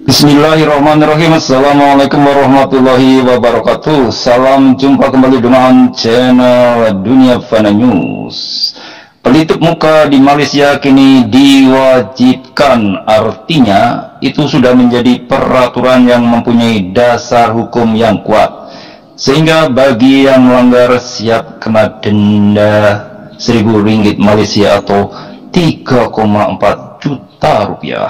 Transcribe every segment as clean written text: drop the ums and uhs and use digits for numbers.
Bismillahirrahmanirrahim. Assalamualaikum warahmatullahi wabarakatuh. Salam jumpa kembali dengan channel Dunia Fana News. Pelitup muka di Malaysia kini diwajibkan, artinya itu sudah menjadi peraturan yang mempunyai dasar hukum yang kuat, sehingga bagi yang melanggar siap kena denda RM1.000 Malaysia atau 3,4 juta rupiah.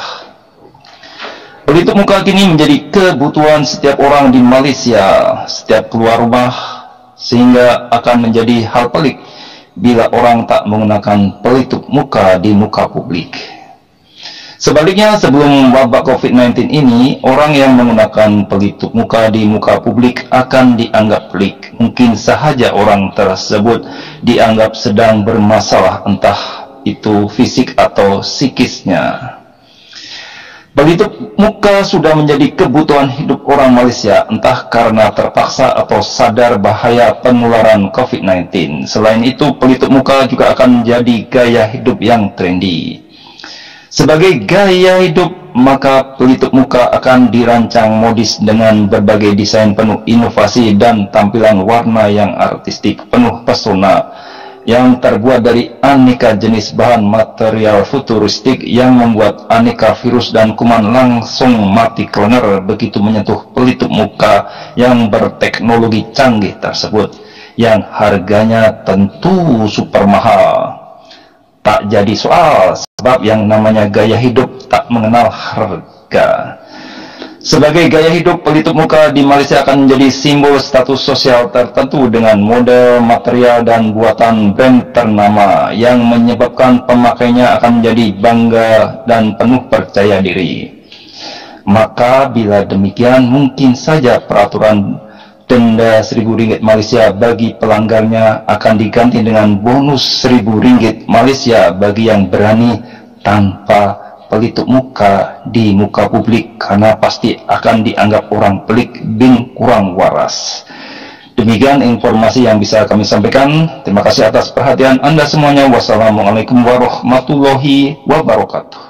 Pelitup muka kini menjadi kebutuhan setiap orang di Malaysia setiap keluar rumah, sehingga akan menjadi hal pelik bila orang tak menggunakan pelitup muka di muka publik. Sebaliknya, sebelum wabak COVID-19 ini, orang yang menggunakan pelitup muka di muka publik akan dianggap pelik. Mungkin sahaja orang tersebut dianggap sedang bermasalah, entah itu fisik atau psikisnya. Pelitup muka sudah menjadi kebutuhan hidup orang Malaysia, entah karena terpaksa atau sadar bahaya penularan COVID-19. Selain itu, pelitup muka juga akan menjadi gaya hidup yang trendy. Sebagai gaya hidup, maka pelitup muka akan dirancang modis dengan berbagai desain penuh inovasi dan tampilan warna yang artistik penuh pesona, yang terbuat dari aneka jenis bahan material futuristik yang membuat aneka virus dan kuman langsung mati klenger begitu menyentuh pelitup muka yang berteknologi canggih tersebut, yang harganya tentu super mahal. Tak jadi soal, sebab yang namanya gaya hidup tak mengenal harga. Sebagai gaya hidup, pelitup muka di Malaysia akan menjadi simbol status sosial tertentu dengan model, material, dan buatan brand ternama yang menyebabkan pemakainya akan menjadi bangga dan penuh percaya diri. Maka bila demikian, mungkin saja peraturan denda RM1.000 Malaysia bagi pelanggarnya akan diganti dengan bonus RM1.000 Malaysia bagi yang berani tanpa pelitup muka di muka publik, karena pasti akan dianggap orang pelik bin kurang waras. Demikian informasi yang bisa kami sampaikan. Terima kasih atas perhatian Anda semuanya. Wassalamualaikum warahmatullahi wabarakatuh.